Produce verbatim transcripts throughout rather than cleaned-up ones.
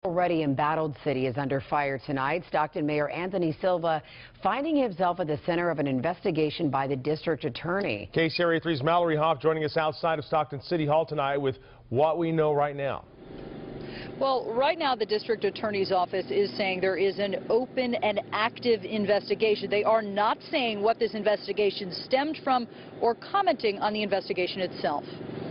Already embattled city is under fire tonight. Stockton Mayor Anthony Silva finding himself at the center of an investigation by the district attorney. K C R A three's Mallory Hoff joining us outside of Stockton City Hall tonight with what we know right now. Well, right now the district attorney's office is saying there is an open and active investigation. They are not saying what this investigation stemmed from or commenting on the investigation itself.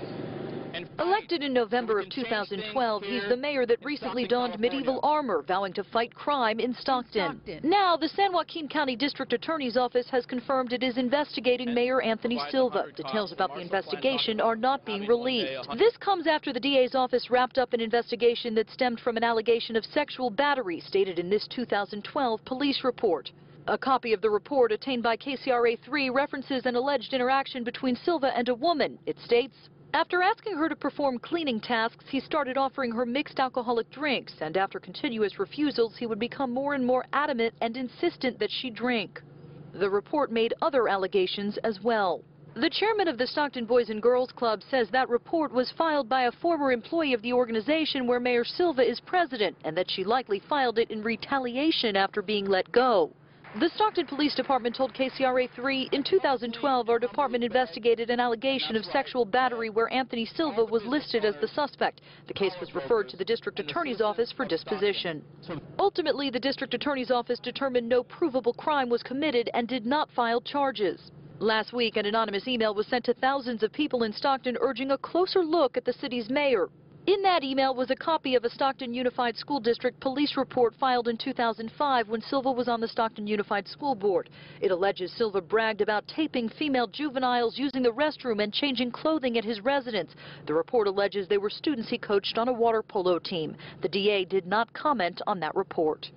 Elected in November of two thousand twelve, he's the mayor that recently donned medieval armor, vowing to fight crime in Stockton. Now, the San Joaquin County District Attorney's Office has confirmed it is investigating Mayor Anthony Silva. Details about the investigation are not being released. This comes after the D A's office wrapped up an investigation that stemmed from an allegation of sexual battery stated in this two thousand twelve police report. A copy of the report obtained by K C R A three references an alleged interaction between Silva and a woman. It states, after asking her to perform cleaning tasks, he started offering her mixed alcoholic drinks, and after continuous refusals, he would become more and more adamant and insistent that she drink. The report made other allegations as well. The chairman of the Stockton Boys and Girls Club says that report was filed by a former employee of the organization where Mayor Silva is president, and that she likely filed it in retaliation after being let go. The Stockton Police Department told K C R A three in two thousand twelve our department investigated an allegation of sexual battery where Anthony Silva was listed as the suspect. The case was referred to the district attorney's office for disposition. Ultimately, the district attorney's office determined no provable crime was committed and did not file charges. Last week, an anonymous email was sent to thousands of people in Stockton urging a closer look at the city's mayor. In that email was a copy of a Stockton Unified School District police report filed in two thousand five when Silva was on the Stockton Unified School Board. It alleges Silva bragged about taping female juveniles using the restroom and changing clothing at his residence. The report alleges they were students he coached on a water polo team. The D A did not comment on that report.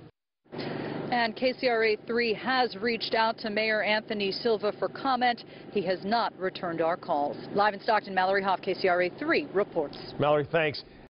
And K C R A three has reached out to Mayor Anthony Silva for comment. He has not returned our calls. Live in Stockton, Mallory Hoff, K C R A three reports. Mallory, thanks.